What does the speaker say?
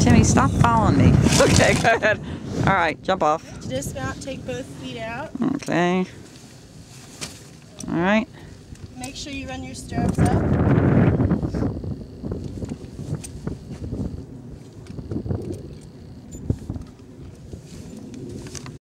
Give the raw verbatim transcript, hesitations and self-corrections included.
Timmy, stop following me. Okay, go ahead. All right, jump off. To dismount, take both feet out. Okay. All right. Make sure you run your stirrups up.